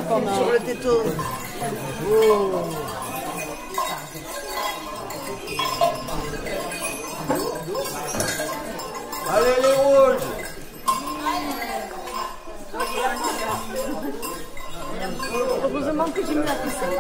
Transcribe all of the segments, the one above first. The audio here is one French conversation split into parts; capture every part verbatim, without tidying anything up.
comme sur le téton. Oh. Allez les rouges. Heureusement que j'ai mis la poussette.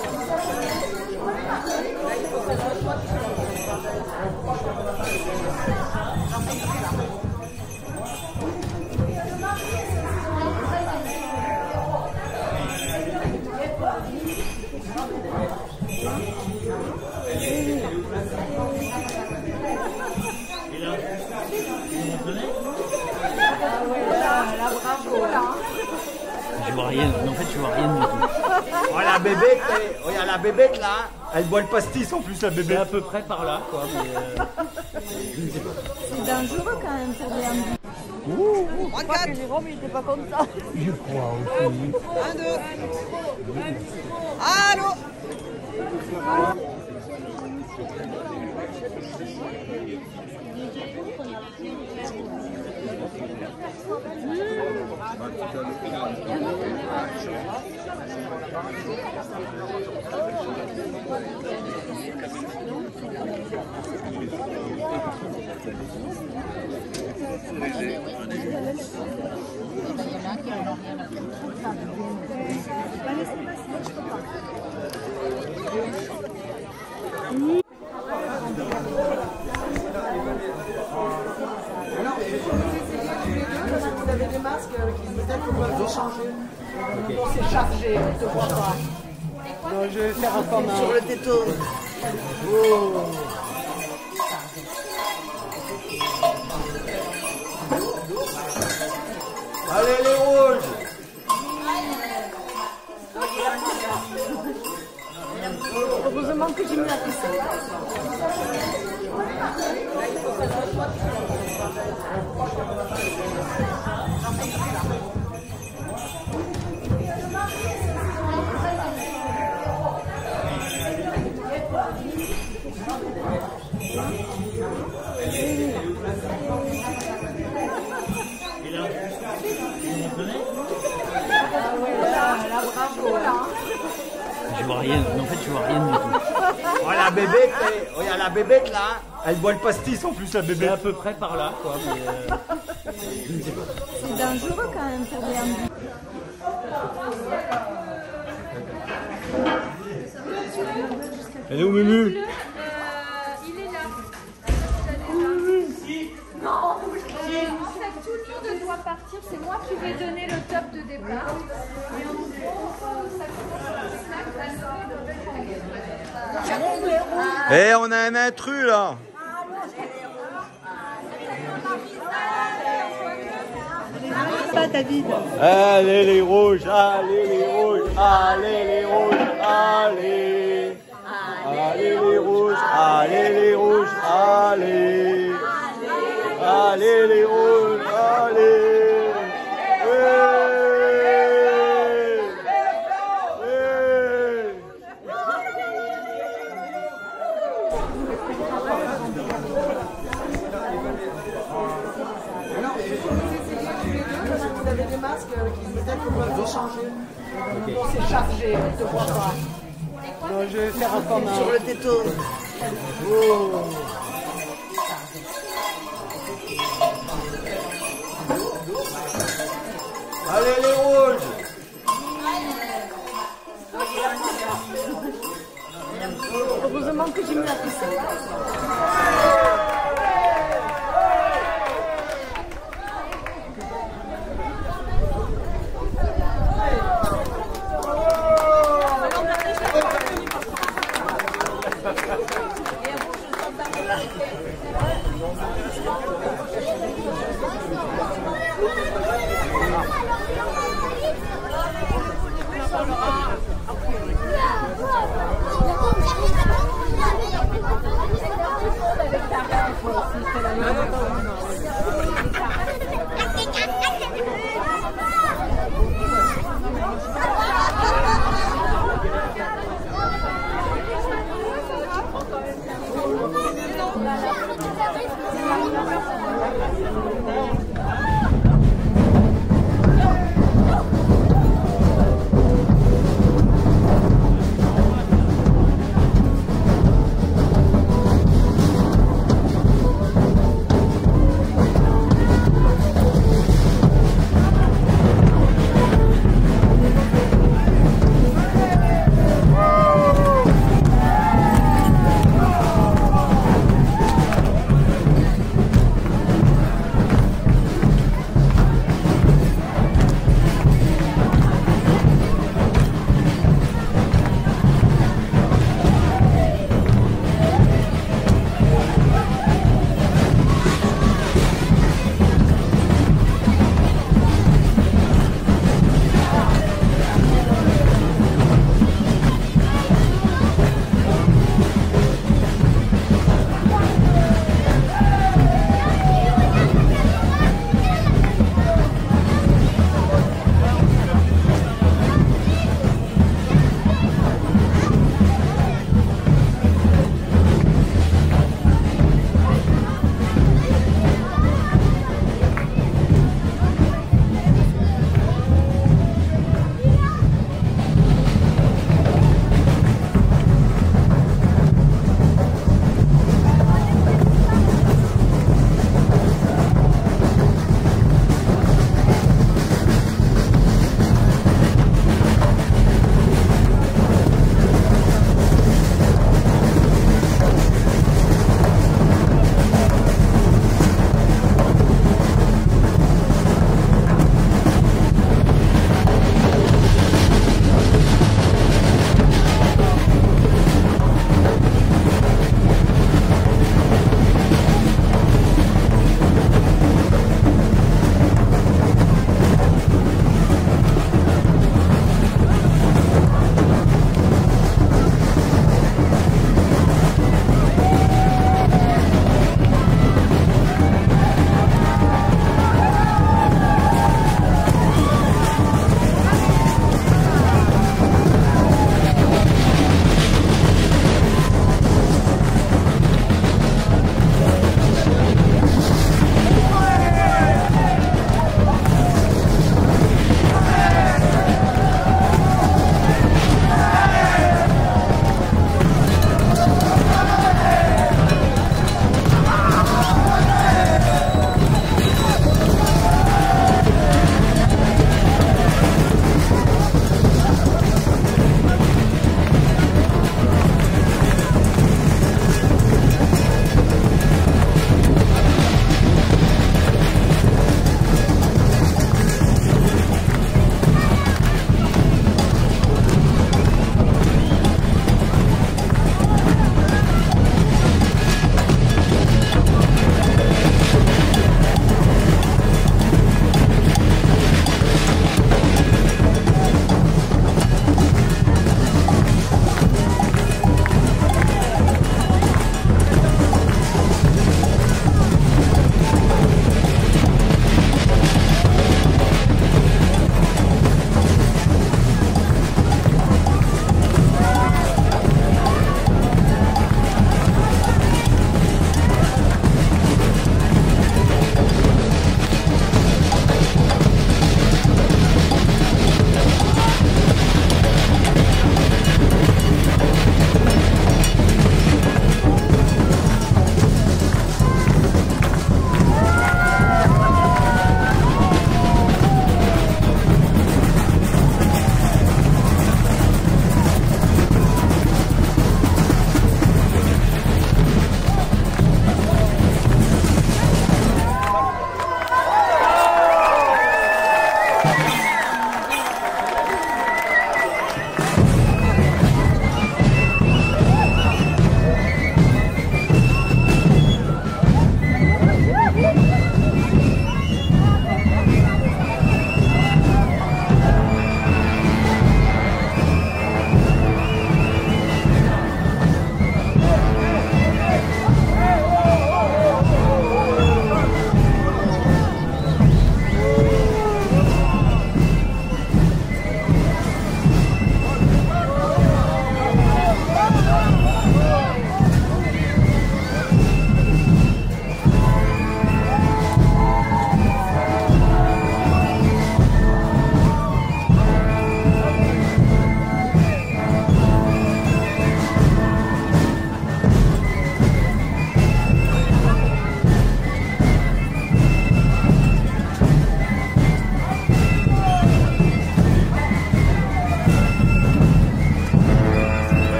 Je vois rien, mais en fait je vois rien du tout. Oh la bébête, oh, y a la bébête là, elle boit le pastis en plus la C'est bébête. à peu près par là quoi, mais euh, je ne sais pas. C'est dangereux quand même pour les handis. Je crois que Jérôme il était pas content. Je crois aussi. Un, deux. Allô. Vous avez des masques qui peut-être qu'on va échanger. On s'est chargé, on ne te voit pas. Non, je vais faire comme Sur le téton. Oh. Allez les rouges. Heureusement que j'ai mis la poussette. Je vois rien, mais en fait je vois rien du tout. Oh la bébête, oh, y a la bébête là, elle boit le pastis en plus la C'est bébête. à peu près par là quoi, mais euh, je ne sais pas. C'est dangereux quand même pour les handis. Elle est où Mumu? Euh, il est là. Non, en fait, tout le monde doit partir. C'est moi qui vais donner le top de départ. Et en gros, ça commence par le snack à l'heure de Eh, on a un intrus là. Pas David. Allez les rouges, allez les rouges, allez les rouges, allez. Allez les rouges, allez les rouges, allez. Allez les rouges, allez. Vous avez des masques qui peut-être qu'on va échanger. On s'est chargé, on ne te voit pas. Non, je vais faire comme Sur le téton. Oh. Allez les rouges. Heureusement que j'ai mis la poussette. Thank you.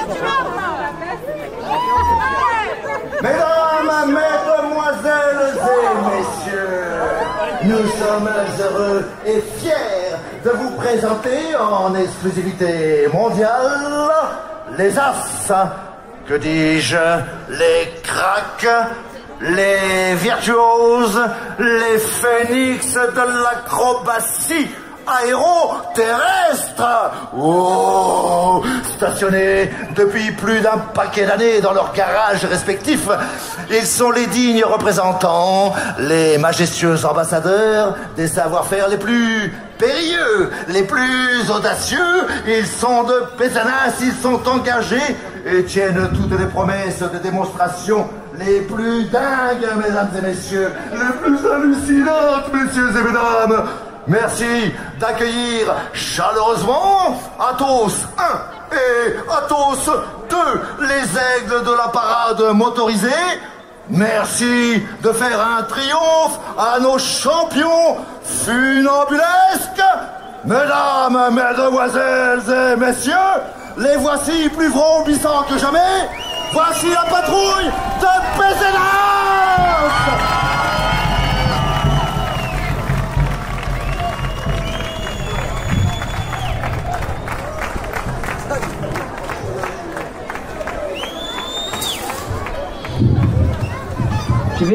Mesdames, mesdemoiselles et messieurs, nous sommes heureux et fiers de vous présenter en exclusivité mondiale les As, que dis-je, les cracks, les virtuoses, les phénix de l'acrobatie aéro-terrestre. Oh, stationnés depuis plus d'un paquet d'années dans leurs garages respectifs, ils sont les dignes représentants, les majestueux ambassadeurs des savoir-faire les plus périlleux, les plus audacieux. Ils sont de Pézenas, ils sont engagés et tiennent toutes les promesses de démonstration les plus dingues, mesdames et messieurs, les plus hallucinantes, messieurs et mesdames. Merci d'accueillir chaleureusement Athos un et Athos deux, les aigles de la parade motorisée. Merci de faire un triomphe à nos champions funambulesques. Mesdames, mesdemoiselles et messieurs, les voici plus vrombissants que jamais. Voici la patrouille de Pézenas. Tu vais ?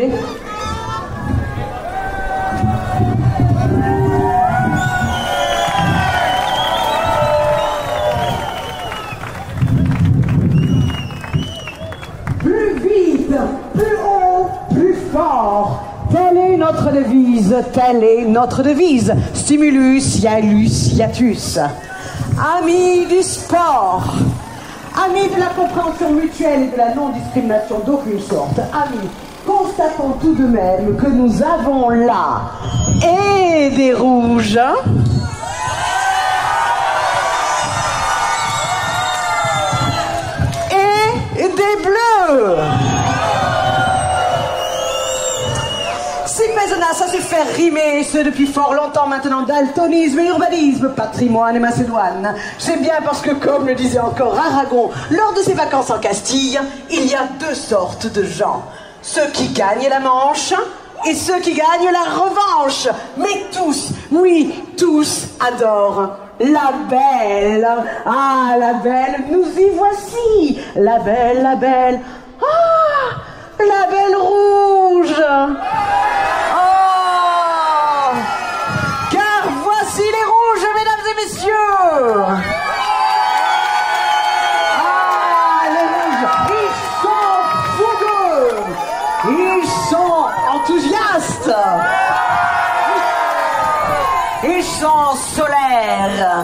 Plus vite, plus haut, plus fort. Telle est notre devise, telle est notre devise. Stimulus, hialus, hiatus. Amis du sport, amis de la compréhension mutuelle et de la non-discrimination d'aucune sorte, amis, constatons tout de même que nous avons là et des rouges et des bleus. Si Pézenas a su faire rimer, ce depuis fort longtemps maintenant, daltonisme et urbanisme, patrimoine et Macédoine, c'est bien parce que, comme le disait encore Aragon, lors de ses vacances en Castille, il y a deux sortes de gens. Ceux qui gagnent la Manche et ceux qui gagnent la revanche. Mais tous, oui, tous adorent la belle. Ah, la belle, nous y voici. La belle, la belle. Ah, la belle rouge. Oh, car voici les rouges, mesdames et messieurs. Ils sont enthousiastes. Ils sont solaires.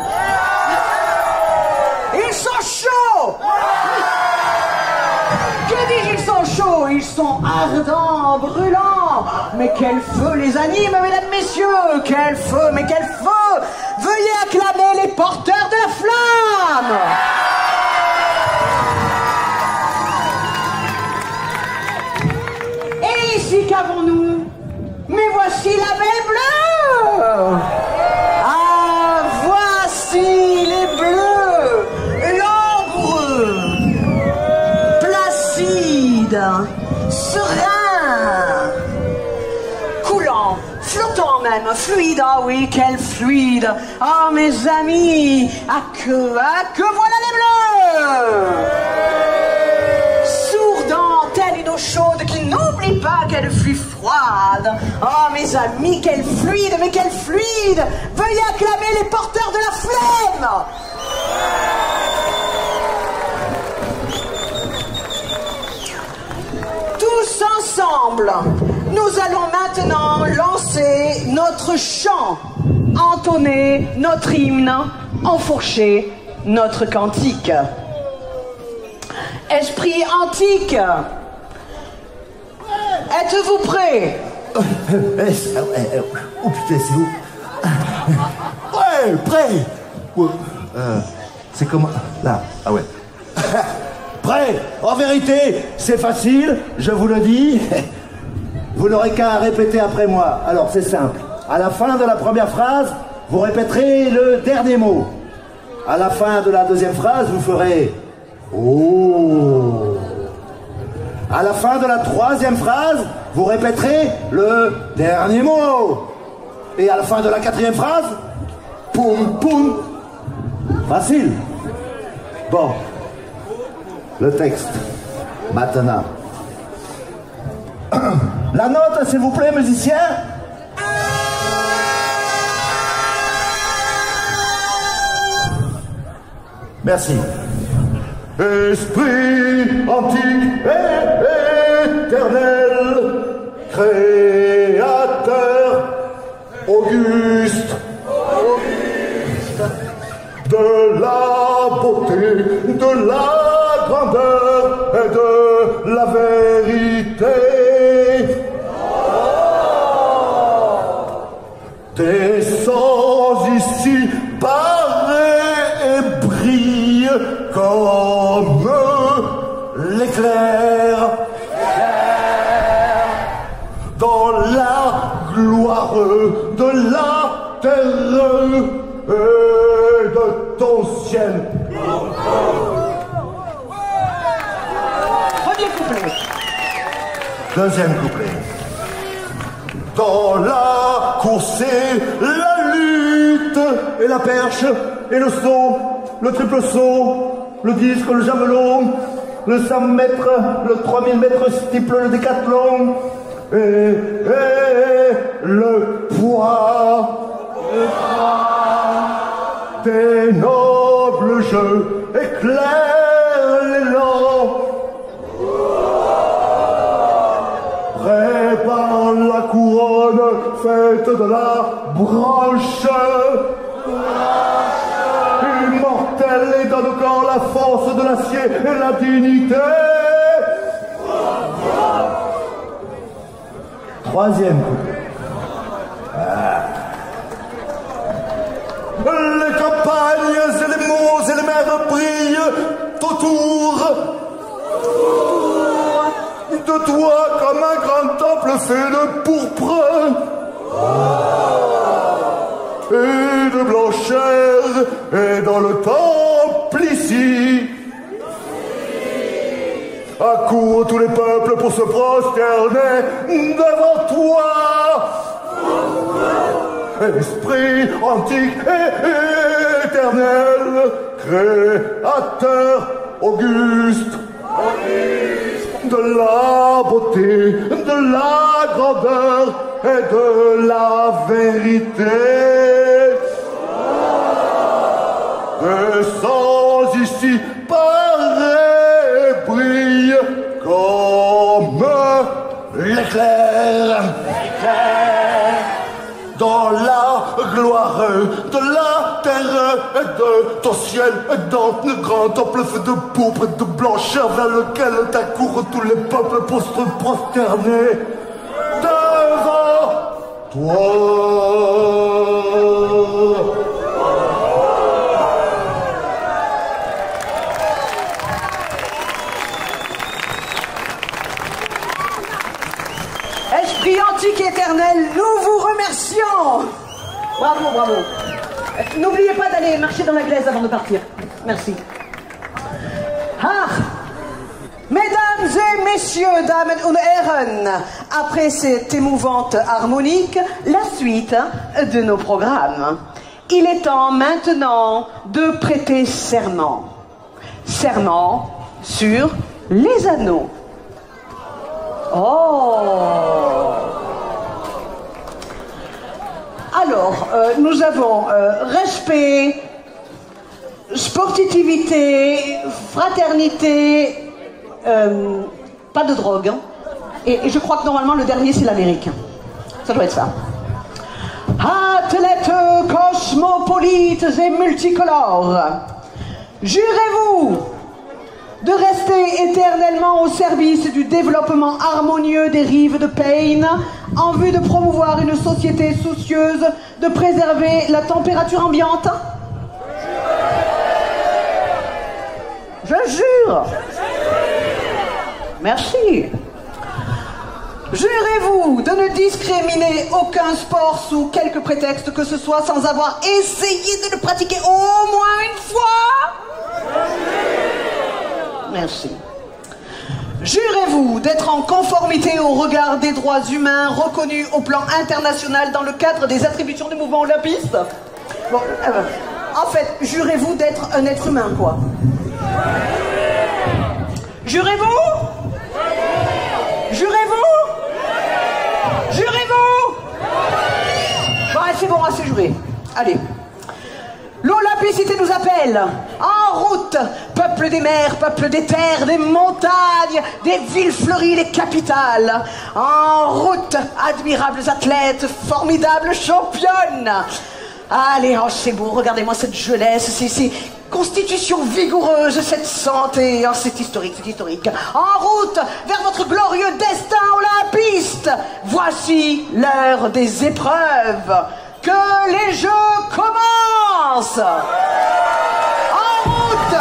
Ils sont chauds. Que dis-je, ils sont chauds. Ils sont ardents, brûlants. Mais quel feu les anime, mesdames, messieurs. Quel feu, mais quel feu. Veuillez acclamer les porteurs de la flamme. Ici qu'avons-nous? Mais voici la belle bleue. Ah, voici les bleus, langoureux, placides, sereins, coulants, flottants même, fluides. Ah oui, quel fluide. Ah, mes amis, à que, à que voilà les bleus. Telle une eau chaude qui n'oublie pas qu'elle fut froide. Oh mes amis, quel fluide, mais quel fluide. Veuillez acclamer les porteurs de la flemme. Tous ensemble, nous allons maintenant lancer notre chant, entonner notre hymne, enfourcher notre cantique. Esprit antique, êtes-vous prêts? Oh putain, c'est où? Ouais, prêt. Ouais. Euh, c'est comment? Là, ah ouais. Prêt. En vérité, c'est facile, je vous le dis. Vous n'aurez qu'à répéter après moi. Alors, c'est simple. À la fin de la première phrase, vous répéterez le dernier mot. À la fin de la deuxième phrase, vous ferez Oh. À la fin de la troisième phrase, vous répéterez le dernier mot. Et à la fin de la quatrième phrase, poum poum. Facile. Bon. Le texte. Maintenant. La note, s'il vous plaît, musicien. Merci. Esprit antique et éternel, créateur, auguste, auguste, de la beauté, de la grandeur et de la vérité. Tes sens ici paraît et brille comme l'éclair dans la gloire de la terre et de ton ciel. Premier couplet. Deuxième couplet. Dans la course et la lutte et la perche et le saut, le triple saut, le disque, le javelot, le cent mètres, le trois mille mètres steeple, le décathlon et, et le poids, le poids des nobles jeux éclairent l'élan. Prépare la couronne faite de la branche, immortelle et donne au corps la force de l'acier et la dignité. Troisième couplet. Ah. Les campagnes et les monts et les mers brillent autour de toi comme un grand temple fait de pourpre et de blancheur, et dans le temple ici accourent tous les peuples pour se prosterner devant toi. Esprit antique et éternel, créateur auguste, de la beauté, de la grandeur et de la vérité. Le sang ici paraît et brille comme l'éclair. Dans la gloire de la terre et de ton ciel, et dans le grand temple fait de pourpre et de blancheur vers lequel t'accourent tous les peuples pour se prosterner devant toi. Esprit antique et éternel, nous vous remercions. Bravo, bravo. N'oubliez pas d'aller marcher dans la glaise avant de partir. Merci. Ah, mesdames et messieurs, dames und Herren, après cette émouvante harmonique, la suite de nos programmes. Il est temps maintenant de prêter serment. Serment sur les anneaux. Oh! Alors, euh, nous avons euh, respect, sportivité, fraternité, euh, pas de drogue. Hein. Et, et je crois que normalement le dernier c'est l'Amérique. Ça doit être ça. Athlètes cosmopolites et multicolores, jurez-vous de rester éternellement au service du développement harmonieux des rives de Peine en vue de promouvoir une société soucieuse de préserver la température ambiante? Je jure. Merci. Jurez-vous de ne discriminer aucun sport sous quelque prétexte que ce soit sans avoir essayé de le pratiquer au moins une fois? Merci. Jurez-vous d'être en conformité au regard des droits humains reconnus au plan international dans le cadre des attributions du mouvement olympiste? Bon, euh, en fait, jurez-vous d'être un être humain, quoi. Jurez-vous? Jurez-vous? Jurez-vous? Bon, c'est bon, assez juré. Allez. L'Olympicité nous appelle. En route, peuple des mers, peuple des terres, des montagnes, des villes fleuries, des capitales. En route, admirables athlètes, formidables championnes. Allez, oh, c'est beau, regardez-moi cette jeunesse, c'est, c'est constitution vigoureuse, cette santé. Oh, c'est historique, c'est historique. En route vers votre glorieux destin olympiste. Voici l'heure des épreuves. Que les jeux commencent. En route.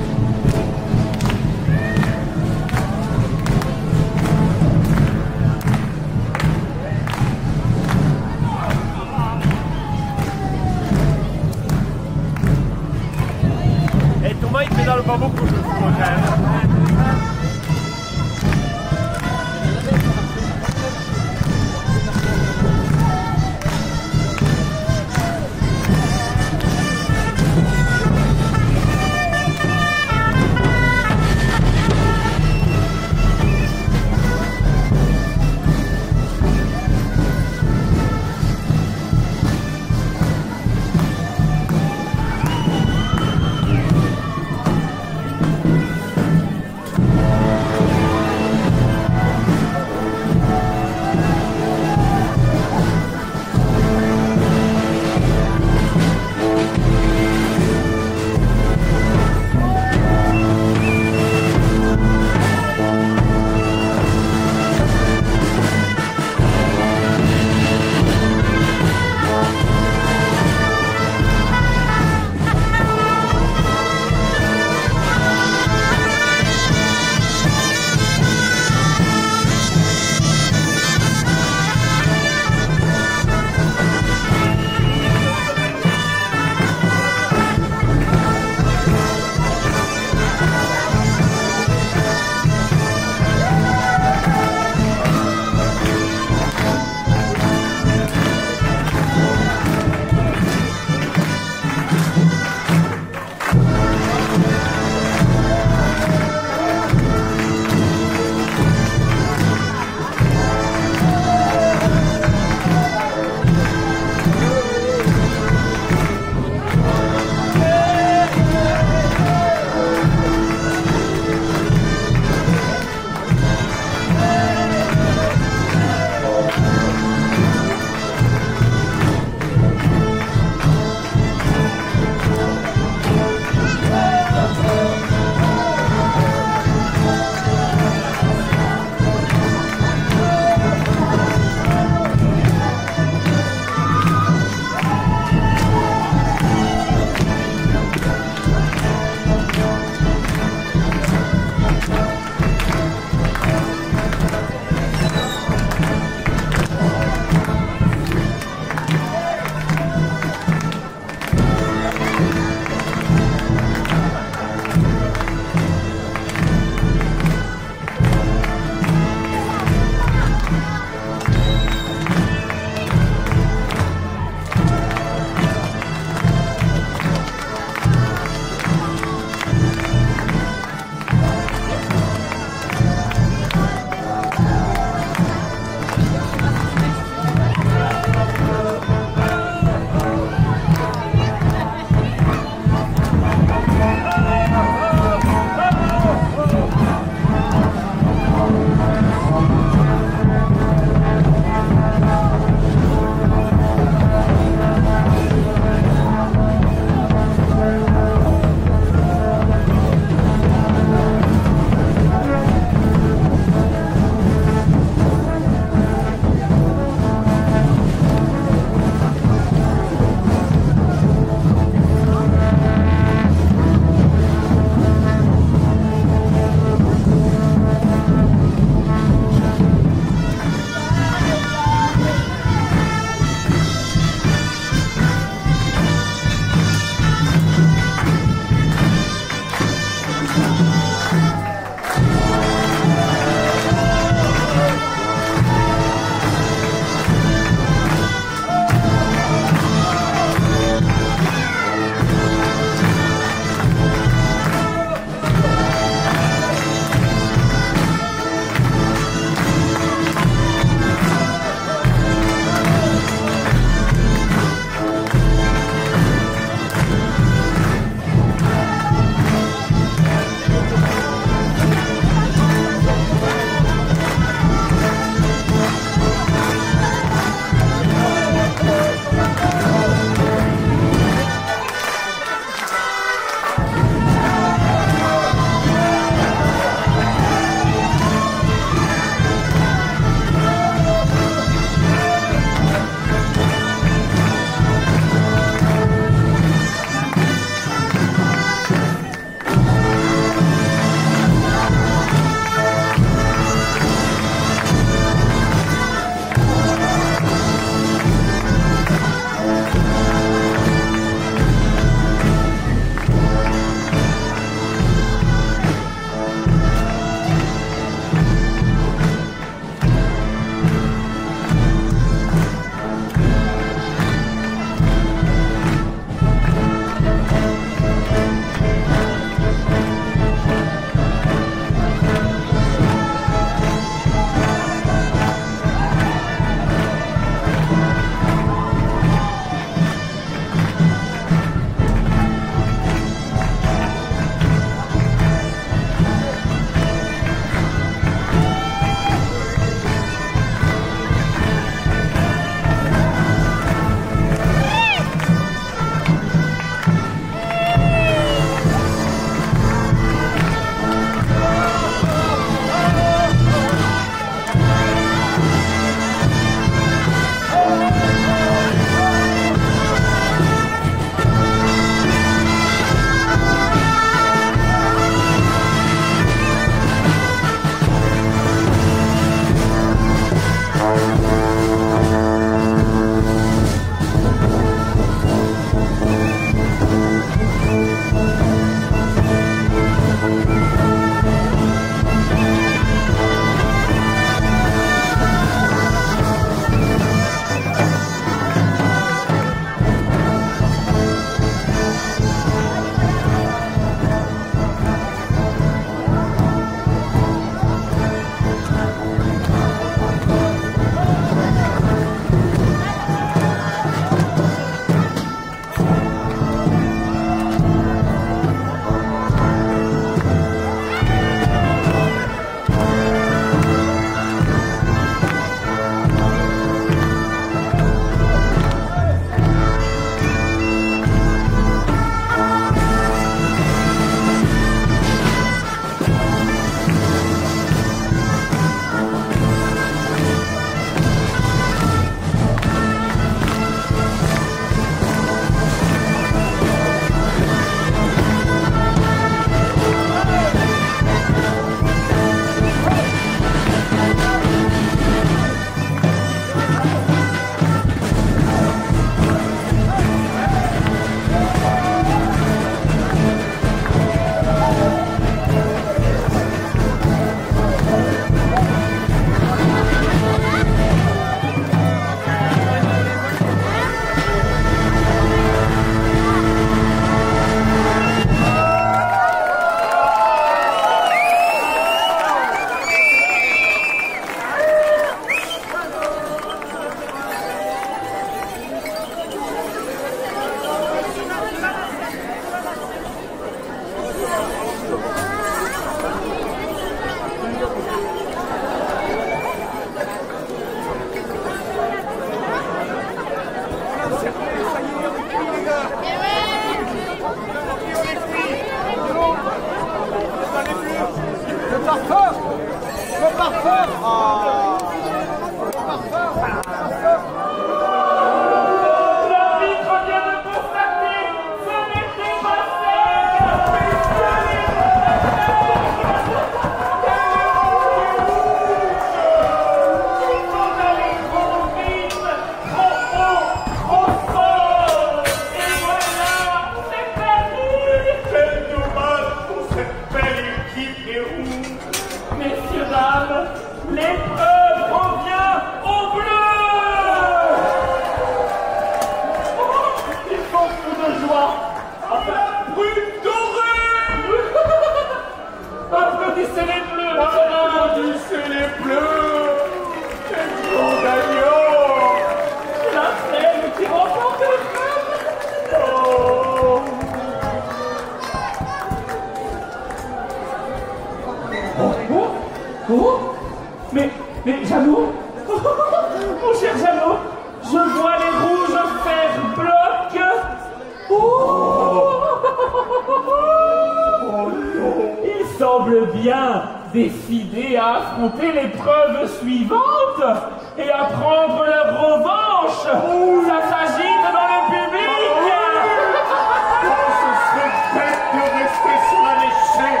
Décidés à affronter l'épreuve suivante et à prendre leur revanche. Ça s'agite dans le public. Oh, ce serait bête de rester sur un échec.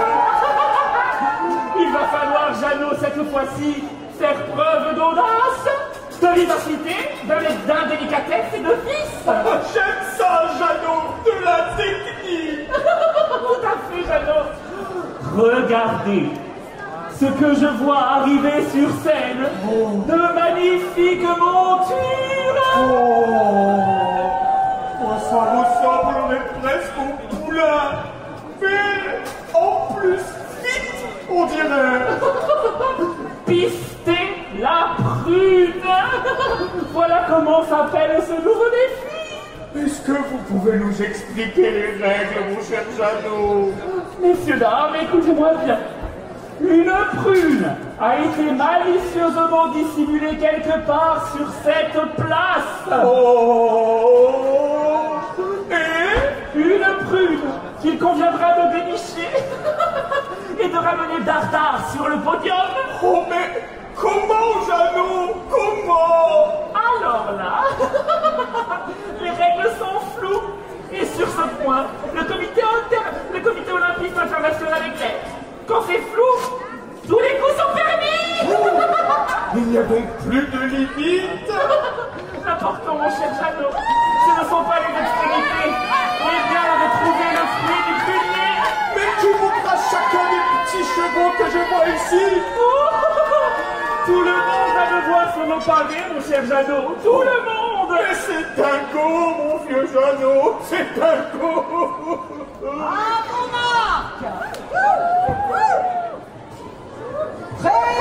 Il va falloir, Jeannot, cette fois-ci, faire preuve d'audace, de vivacité, d'indélicatesse et de vice. J'aime ça, Jeannot, de la technique. Tout à fait, Jeannot. Regardez ce que je vois arriver sur scène, de magnifiques montures. Oh, oh, ça ressemble, on est presque au poulain, mais en plus vite, on dirait. Pister la prune. Voilà comment s'appelle ce nouveau défi. Est-ce que vous pouvez nous expliquer les règles, mon cher Jeannot? Messieurs, dames, écoutez-moi bien. Une prune a été malicieusement dissimulée quelque part sur cette place. Oh! Et une prune qu'il conviendra de dénicher et de ramener dardard sur le podium. Oh, mais comment, Jeannot? Comment? Alors là, les règles sont floues. Et sur ce point, le comité, inter... le comité olympique international est clair. Quand c'est flou, tous les coups sont permis. Il n'y a donc plus de limite. L'important, mon cher Jeannot, ce ne sont pas les extrémités, mais bien de trouver le fruit du fumier. Mais tu montras chacun des petits chevaux que je vois ici. Oh, tout le monde va devoir se m'emparer, mon cher Jeannot. Tout le monde. Mais c'est dingo, mon vieux Jeannot. C'est dingo. Bravo, Marc. Prêt?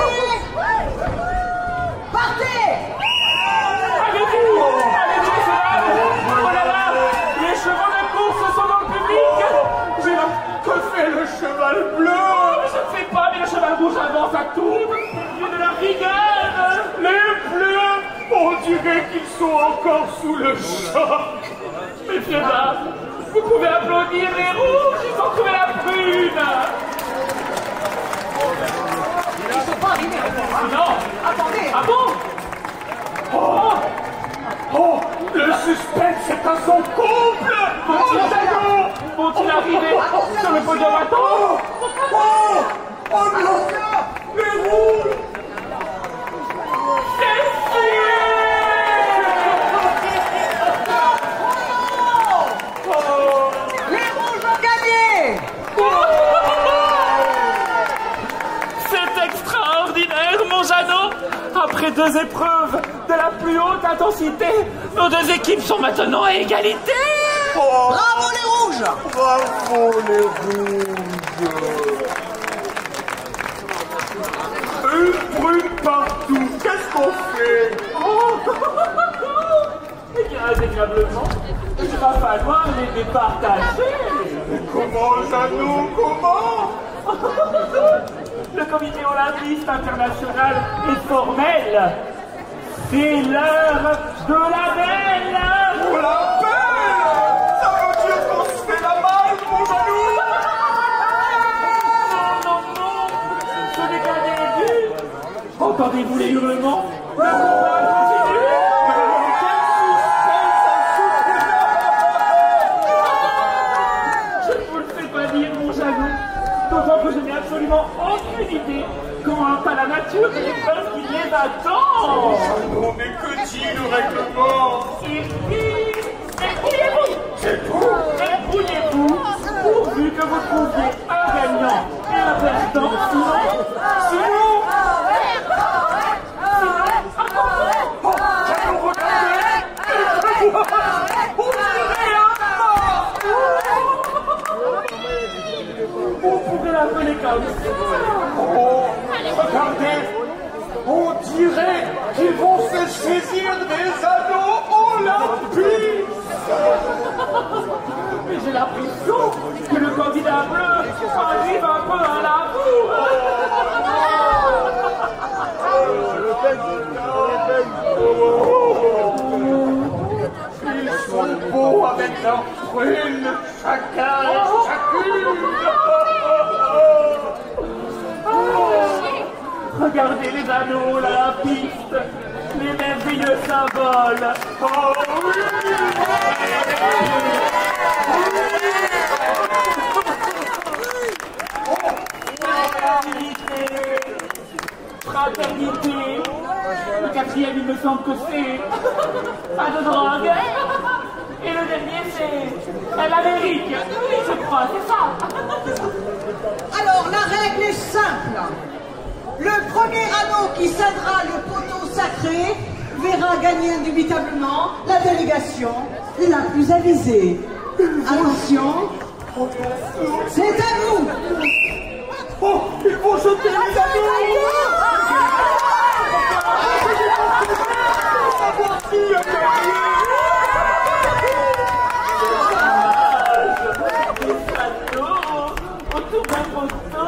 Partez! Allez-vous! Allez-vous, cela! Oh là là! Les chevaux de course sont dans le public! J'ai là, que fait le cheval bleu? Je ne sais pas, mais le cheval rouge avance à tour! Dieu de la rigueur! Les bleus, on dirait qu'ils sont encore sous le choc! Messieurs, dames, vous pouvez applaudir les rouges, ils ont trouvé la prune! Ils sont pas arrivés encore, hein? Non! Attendez! Ah bon? Oh! Oh! Le suspense est à son comble! Vont-ils Jeannot! Vont-ils arriver sur le podium à temps? Oh! Oh! Oh non! Les rouges! Les rouges ont gagné! C'est extraordinaire, mon Jeannot! Après deux épreuves de la plus haute intensité, nos deux équipes sont maintenant à égalité! Oh! Bravo les rouges! Bravo les rouges! Une brune partout, qu'est-ce qu'on fait? Oh. Eh bien, indéniablement, il va falloir les départager! Comment, Jeannot, comment? Le comité olympique international est formel. C'est l'heure de la belle! Pour la belle! Ça veut dire qu'on se fait la malle, mon Jeannot! Non, non, non! Ce n'est qu'un début! Entendez-vous les hurlements? Le combat continue. Je ne vous le fais pas dire, mon jaloux. D'autant que je n'ai absolument aucune idée comment pas la nature et les peurs qui les attendent. Non, mais que dit le règlement? Il dit, débrouillez-vous. C'est tout. Débrouillez-vous, pourvu que vous trouviez un gagnant et un perdant, sinon, sinon, Allons regarder. On dirait un mort. on pourrait l'appeler comme ça. Oh, regardez. On dirait qu'ils vont se saisir des anneaux olympiques. Mais j'ai l'impression que le candidat bleu arrive un peu à la bourre. Ils sont beaux avec leurs prunes, chacun et chacune. Regardez les anneaux olympistes, les merveilleux symboles. Oh oui! Fraternité, fraternité. Le quatrième, il me semble que c'est pas de drogue. Et le dernier, c'est l'Amérique. Je crois, c'est ça. Alors, la règle est simple. Le premier anneau qui cédera le poteau sacré verra gagner indubitablement la délégation la plus avisée. Attention, c'est à vous. Oh, ils vont jeter les anneaux. Savoir qui a gagné. Autour d'un poteau.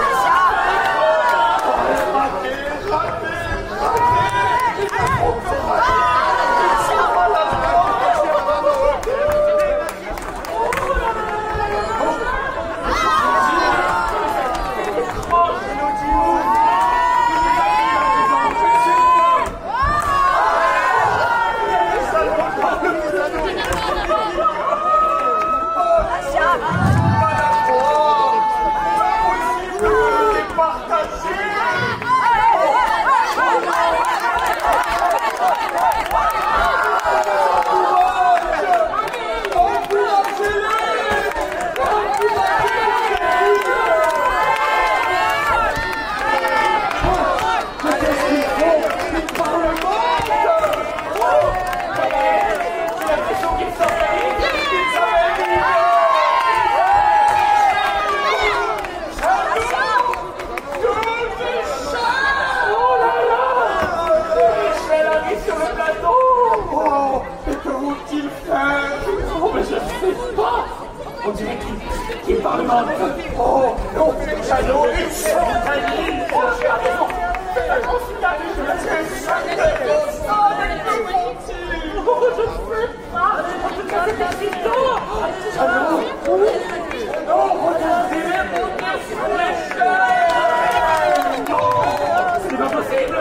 On dirait qu'il parle mal. Oh, non, Jeannot, ils sont magnifiques. Oh, j'ai raison. Fais attention à lui, je le sais. Oh, mais que font-ils? Oh, je ne sais pas. En tout cas, c'est excitant. Jeannot, non, regardez-les monter sur l'échelle. Non, c'est pas possible.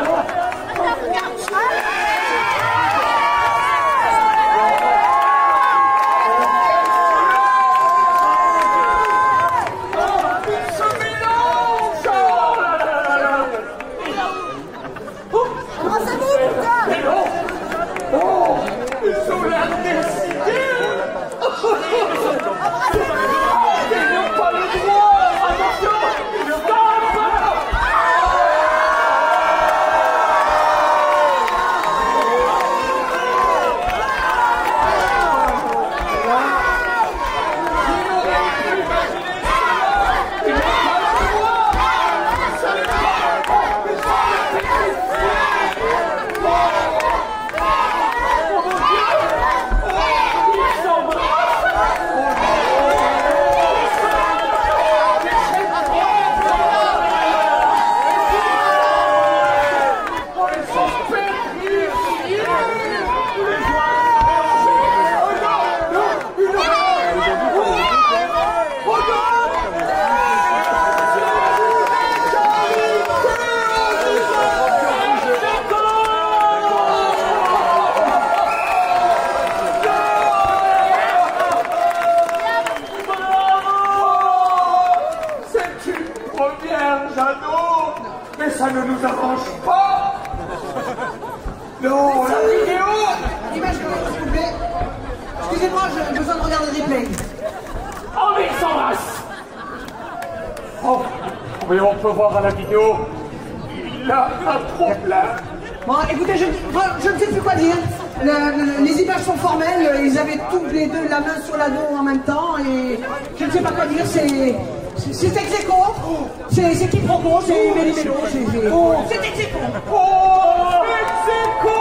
mais ça ne nous arrange pas. Non, la vidéo. Image que s'il vous plaît. Excusez-moi, j'ai besoin de regarder des replay. Oh, mais ils s'embrassent. Oh, mais on peut voir à la vidéo, il a un problème. Bon, écoutez, je, je ne sais plus quoi dire. Le, le, les images sont formelles, ils avaient tous les deux la main sur l'anneau en même temps, et je ne sais pas quoi dire, c'est... C'est ex aequo, c'est quiproquo, c'est méli-mélo, c'est ex aequo. Oh, ex aequo.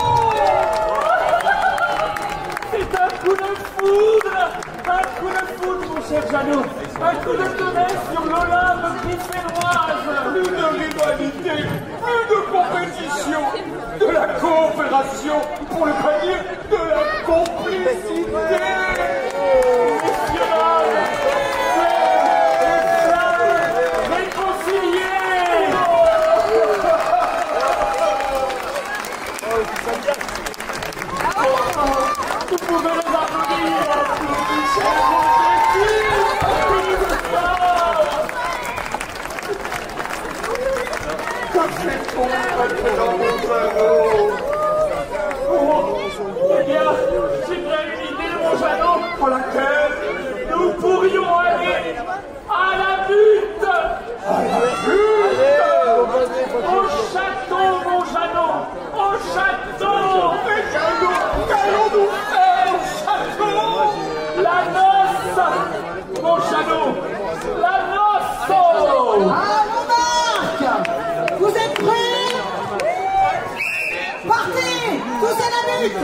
C'est un coup de foudre, un coup de foudre, mon cher Jeannot, un coup de tonnerre sur l'Olympe bruxelloise. Plus de rivalité, plus de compétition, de la coopération, pour ne pas dire de la complicité. Vous pouvez les applaudir. Comme c'est bon d'être dans nos Oh, eh bien, j'ai bien une idée, mon Jeannot, pour laquelle nous pourrions aller à la butte. à la vue. Au château, mon Jeannot, au château. Mais qu'allons- qu'allons-nous faire au château? La noce, mon Jeannot, la noce. Allons Marc, vous êtes prêts? Partez, tous à la lutte.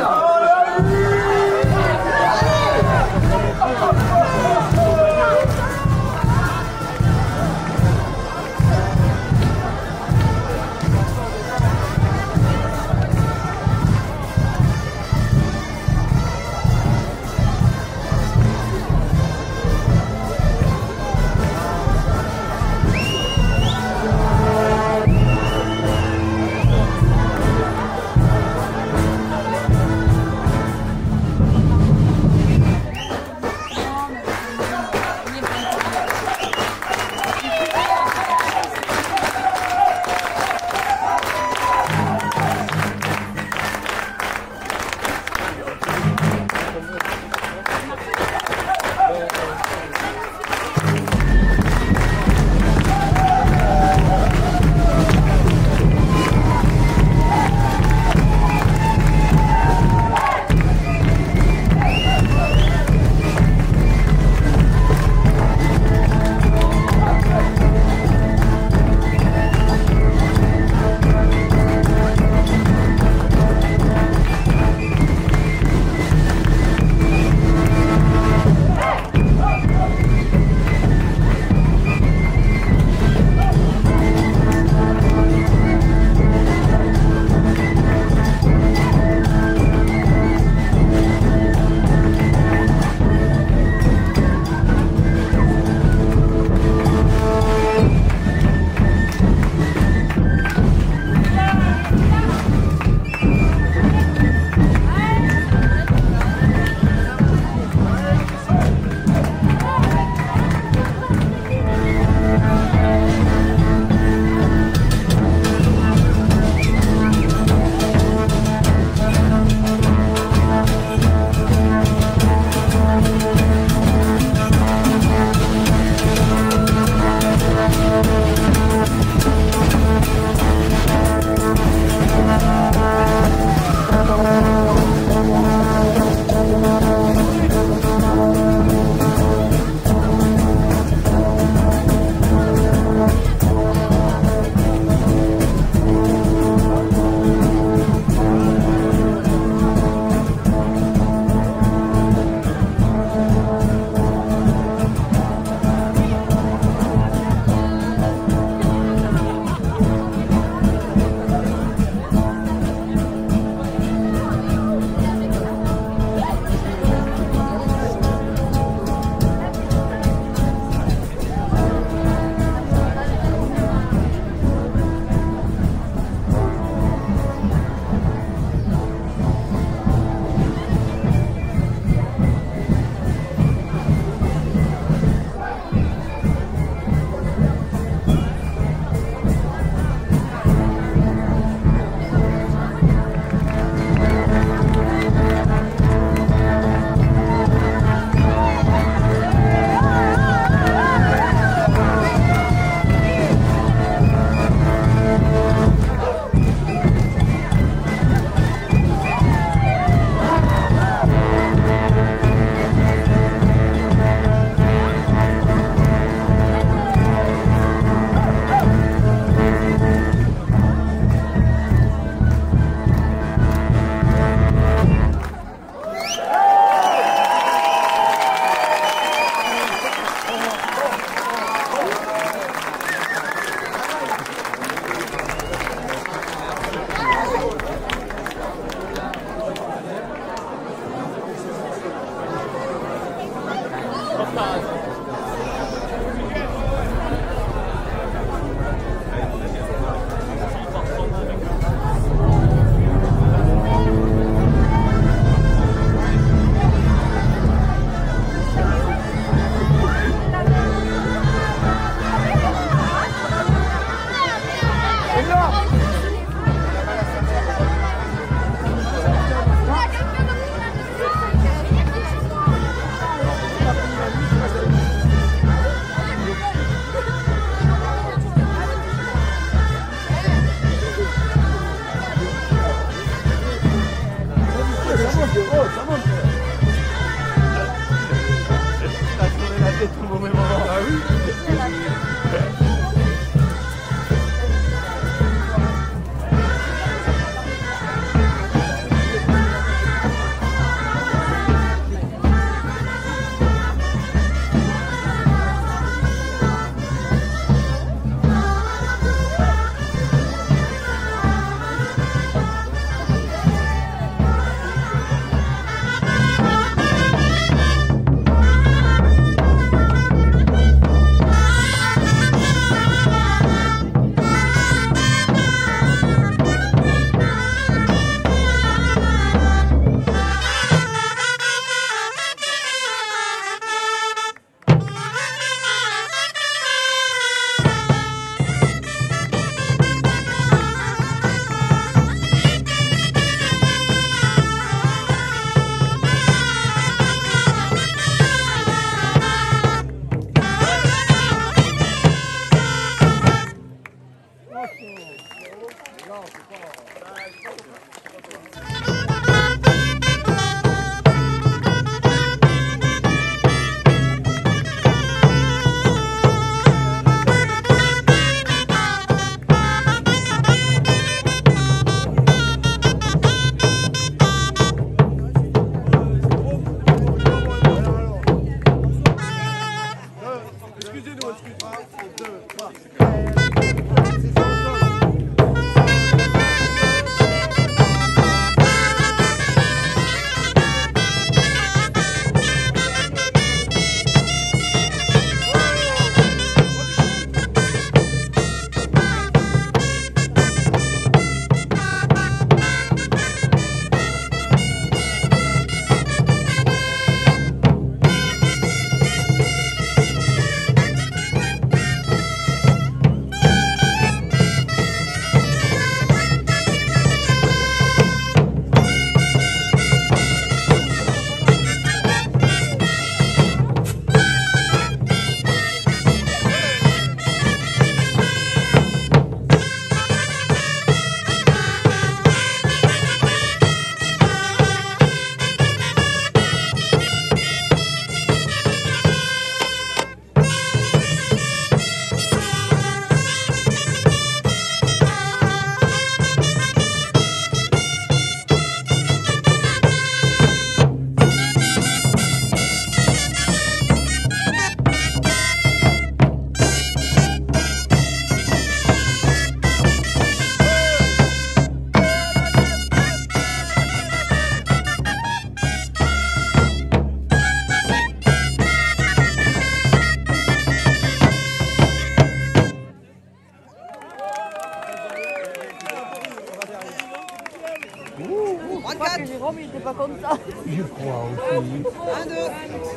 Jérôme, il était pas comme ça. Je crois aussi. Un, deux.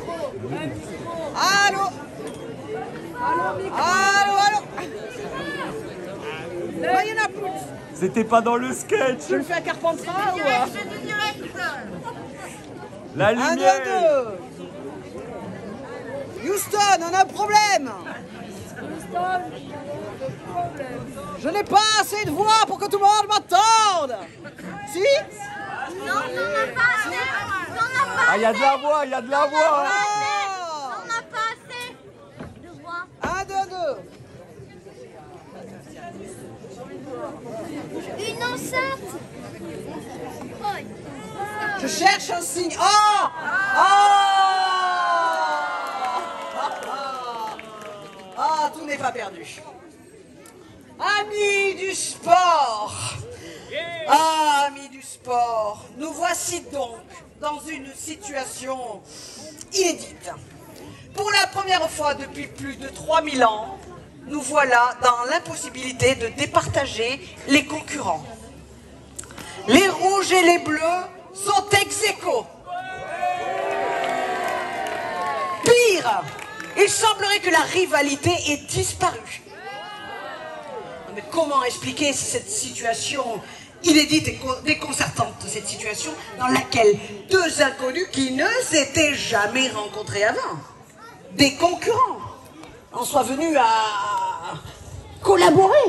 Allô. Allô, allô. Là, il y en a plus. C'était pas dans le sketch. Je le fais à Carpentras ou à... La lumière. Un, deux, deux. Houston, on a un problème. Houston, problème. Je n'ai pas assez de voix pour que tout le monde m'entende. Si? Non, on n'a pas assez. Ah, il y a de la voix, il y a de la voix. On n'a pas assez de voix. Un, deux, deux. Une enceinte. Je cherche un signe. Oh! Oh! Ah, tout n'est pas perdu. Amis du sport. Ah, amis du sport. Nous voici donc dans une situation inédite. Pour la première fois depuis plus de trois mille ans, nous voilà dans l'impossibilité de départager les concurrents. Les rouges et les bleus sont ex aequo. Pire, il semblerait que la rivalité ait disparu. Mais comment expliquer cette situation inédite et déconcertante, cette situation dans laquelle deux inconnus qui ne s'étaient jamais rencontrés avant, des concurrents, en soient venus à collaborer?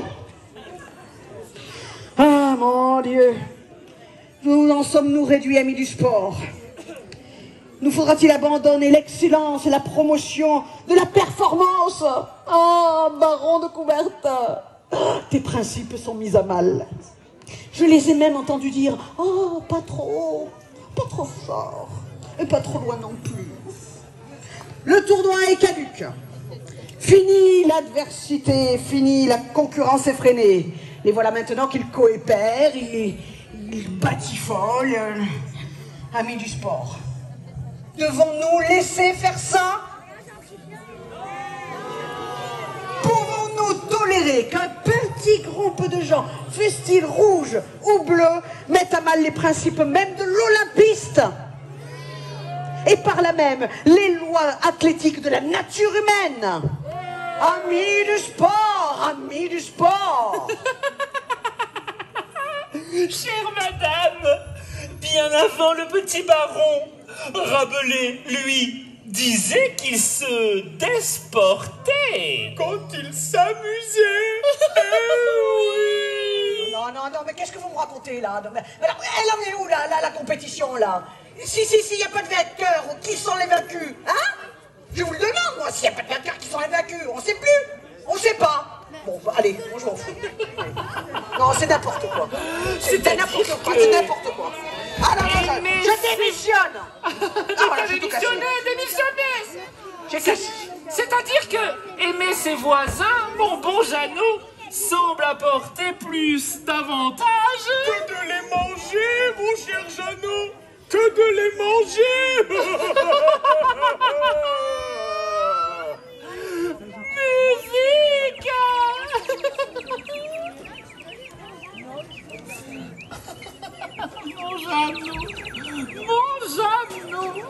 Ah mon Dieu, nous en sommes-nous réduits, amis du sport? Nous faudra-t-il abandonner l'excellence et la promotion de la performance? Ah, baron de Coubertin, tes principes sont mis à mal. Je les ai même entendus dire « Oh, pas trop, pas trop fort, et pas trop loin non plus. » Le tournoi est caduc. Fini l'adversité, fini la concurrence effrénée. Les voilà maintenant qu'ils coopèrent, ils, ils batifolent. Amis du sport, devons-nous laisser faire ça? Pouvons-nous tolérer qu'un petit groupe de gens, fussent-ils rouges ou bleus, mettent à mal les principes même de l'olympiste et par là même les lois athlétiques de la nature humaine? Amis du sport, amis du sport. Chère madame, bien avant le petit baron, Rabelais, lui, disait qu'il se désportait Quand il s'amusait. Eh oui. Non, non, non, mais qu'est-ce que vous me racontez là? Non, mais, mais alors, elle en est où là, là, la compétition là? Si, si, si, il n'y a pas de vainqueurs, qui sont les vaincus? Hein? Je vous le demande, moi, s'il n'y a pas de vainqueurs, qui sont les vaincus? On sait plus, on sait pas. Bon, bah, allez, moi je m'en fous. Non, c'est n'importe quoi. C'est n'importe quoi, c'est n'importe quoi. Ah non, non, je, je démissionne. Ah, voilà, j'ai tout cassé. Démissionner, démissionner. J'ai cassé. C'est-à-dire que aimer ses voisins, mon bon Jeannot, semble apporter plus d'avantages Que de les manger, mon cher Jeannot. Que de les manger. Musique. Mon Jeannot, mon Jeannot.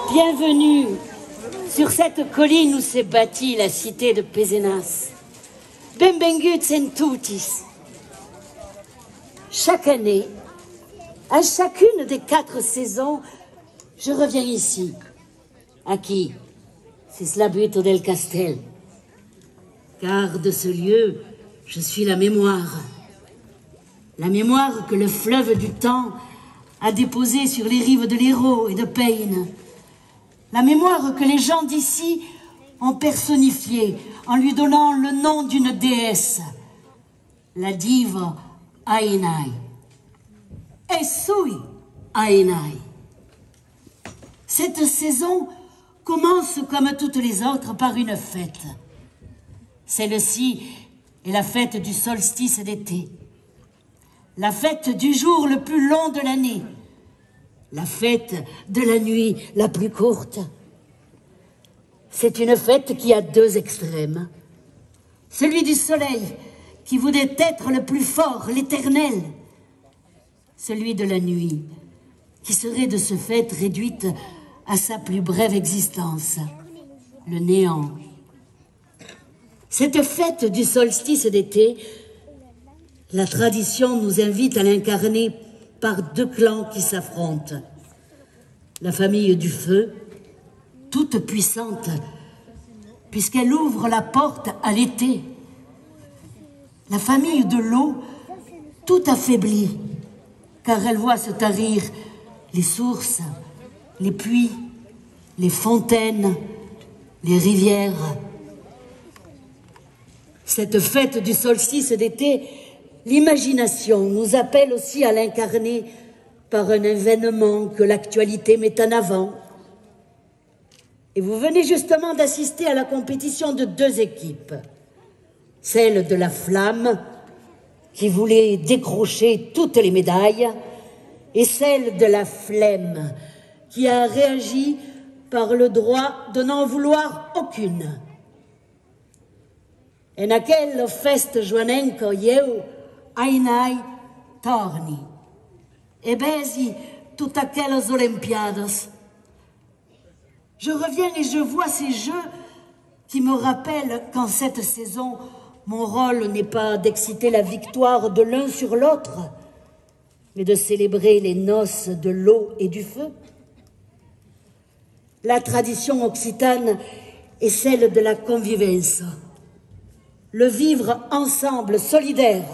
Bienvenue sur cette colline où s'est bâtie la cité de Pézenas. Benvenguts en tutis. Chaque année, à chacune des quatre saisons, je reviens ici. À qui? C'est Slabuto del Castel. Car de ce lieu, je suis la mémoire. La mémoire que le fleuve du temps a déposée sur les rives de l'Hérault et de Payne. La mémoire que les gens d'ici ont personnifiée en lui donnant le nom d'une déesse, la dive Aenai. Et sui Aenai. Cette saison commence comme toutes les autres par une fête. Celle-ci est la fête du solstice d'été. La fête du jour le plus long de l'année. La fête de la nuit la plus courte. C'est une fête qui a deux extrêmes. Celui du soleil, qui voulait être le plus fort, l'éternel. Celui de la nuit, qui serait de ce fait réduite à sa plus brève existence, le néant. Cette fête du solstice d'été, la tradition nous invite à l'incarner par deux clans qui s'affrontent. La famille du feu, toute puissante, puisqu'elle ouvre la porte à l'été. La famille de l'eau, tout affaiblie, car elle voit se tarir les sources, les puits, les fontaines, les rivières. Cette fête du solstice d'été, l'imagination nous appelle aussi à l'incarner par un événement que l'actualité met en avant. Et vous venez justement d'assister à la compétition de deux équipes. Celle de la flamme, qui voulait décrocher toutes les médailles, et celle de la flemme, qui a réagi par le droit de n'en vouloir aucune. En aquel fest joanenco eu Aenai torni. E besi toutes aquelles olympiades. Je reviens et je vois ces jeux qui me rappellent qu'en cette saison, mon rôle n'est pas d'exciter la victoire de l'un sur l'autre, mais de célébrer les noces de l'eau et du feu. La tradition occitane est celle de la convivenza, le vivre ensemble, solidaire,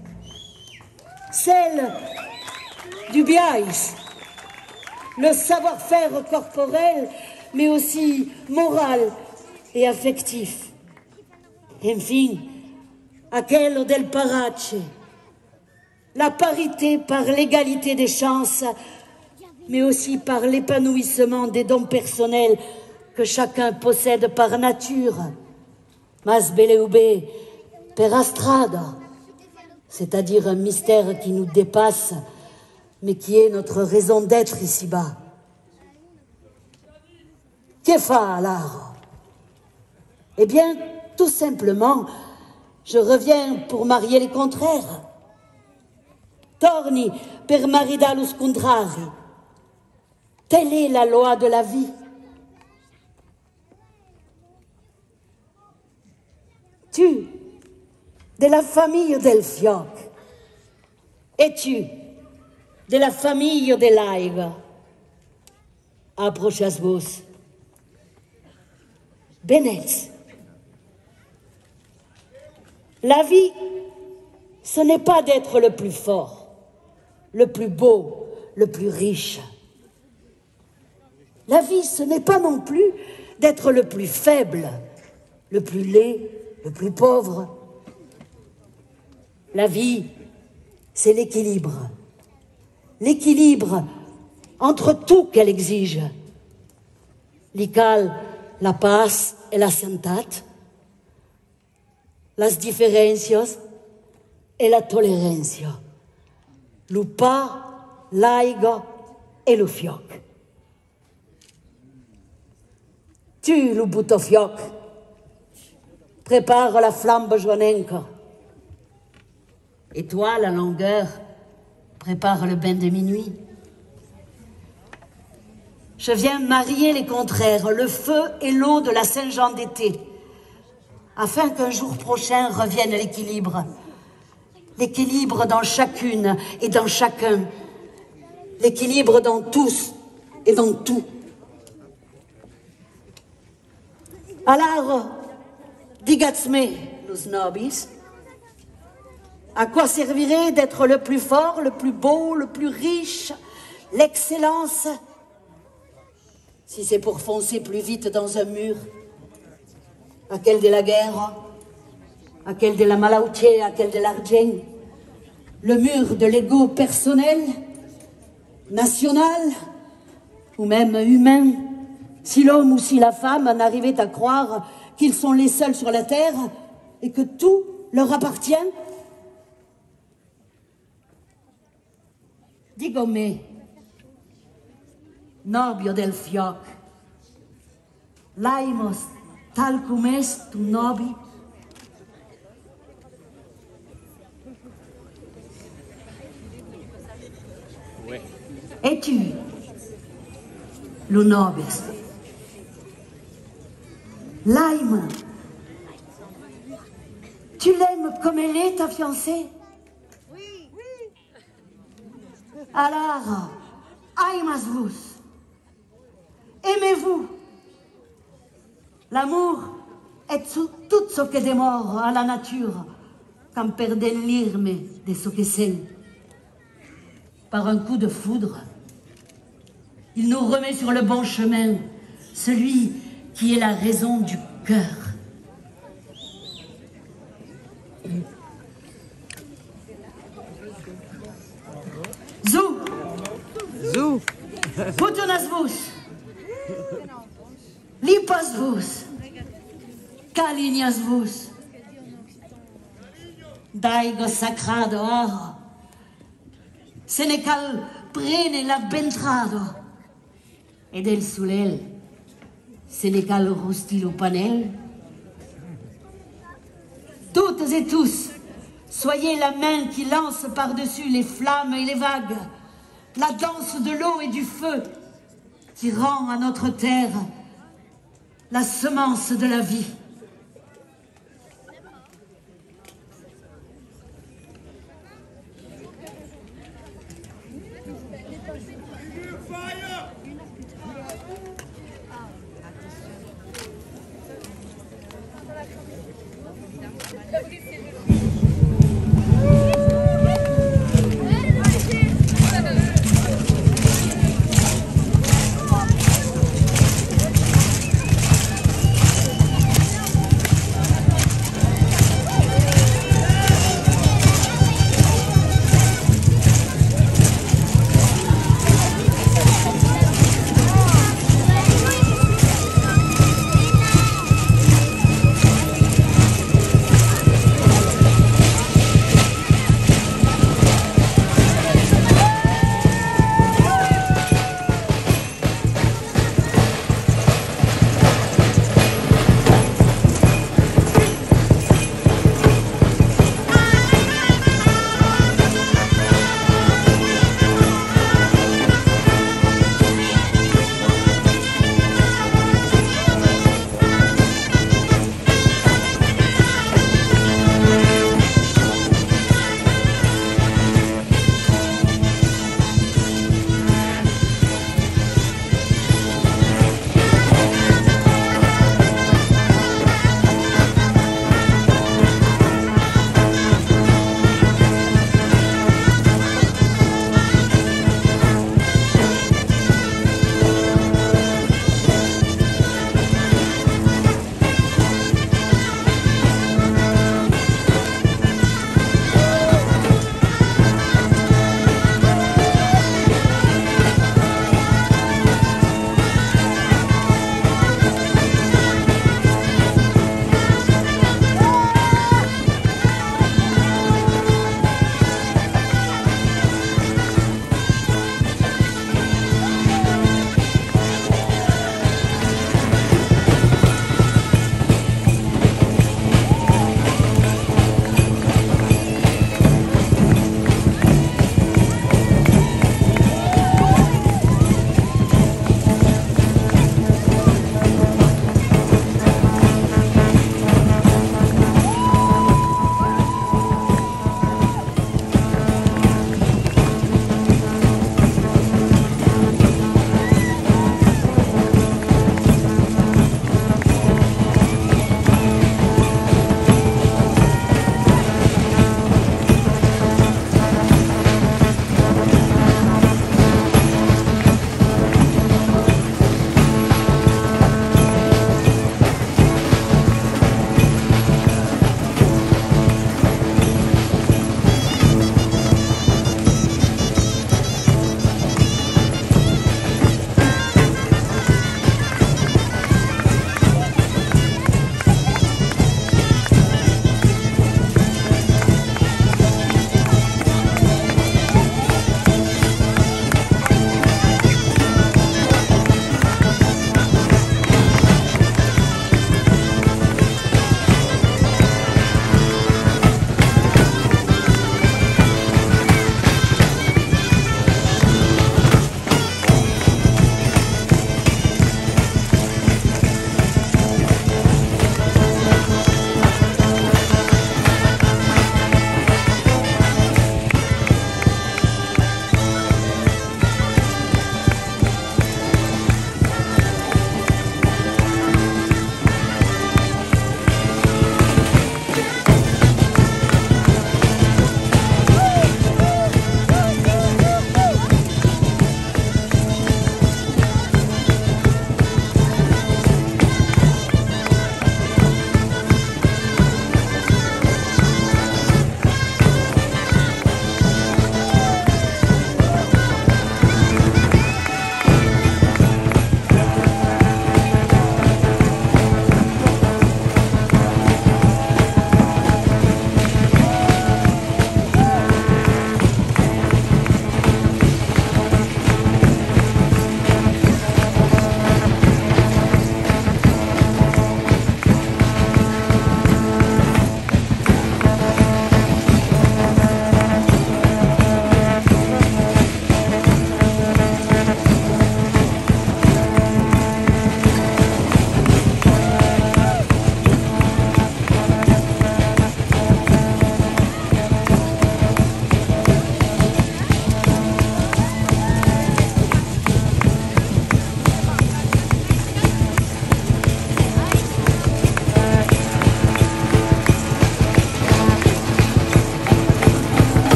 celle du biais, le savoir-faire corporel, mais aussi moral et affectif. Enfin, aquello del parace, la parité par l'égalité des chances, mais aussi par l'épanouissement des dons personnels que chacun possède par nature. Mas beleube per astrada, c'est-à-dire un mystère qui nous dépasse, mais qui est notre raison d'être ici-bas. Que fa alors? Eh bien, tout simplement, je reviens pour marier les contraires. Torni per maridalus contrari. Telle est la loi de la vie. Tu, de la famille del fioc, et tu, de la famille de l'aiga. Approchas-vos. Benez. La vie, ce n'est pas d'être le plus fort, le plus beau, le plus riche. La vie, ce n'est pas non plus d'être le plus faible, le plus laid, le plus pauvre. La vie, c'est l'équilibre. L'équilibre entre tout qu'elle exige. L'ical, la paz et la santat, las diferencias et la tolerancia, lo pa, l'aiga et le fioc. Tu, le buto fioc, prépare la flambe joanenca. Et toi, la longueur, prépare le bain de minuit. Je viens marier les contraires, le feu et l'eau de la Saint-Jean d'été, afin qu'un jour prochain revienne l'équilibre. L'équilibre dans chacune et dans chacun. L'équilibre dans tous et dans tout. Alors, dites-moi, los nobis, à quoi servirait d'être le plus fort, le plus beau, le plus riche, l'excellence, si c'est pour foncer plus vite dans un mur? À quel de la guerre? À quel de la malaltie? À quel de l'argent? Le mur de l'ego personnel, national, ou même humain? Si l'homme ou si la femme en arrivait à croire qu'ils sont les seuls sur la terre et que tout leur appartient? Digome, nobio del fioc, laimos tal cum est tu nobi, Ouais. et tu, lo nobis, l'aime, tu l'aimes comme elle est, ta fiancée? Alors, aimas-vous, aimez-vous. L'amour est tout ce que démord à la nature quand perdait l'irme de ce que c'est. Par un coup de foudre, il nous remet sur le bon chemin, celui qui est la raison du cœur. Zou! Zou! Putunas-vos! Lipas-vos! Calinias-vos! Daigo sacrado oro! Senecal prene la bentrado! Et del sulel, Senecal rustilo panel? Toutes et tous, soyez la main qui lance par-dessus les flammes et les vagues, la danse de l'eau et du feu qui rend à notre terre la semence de la vie.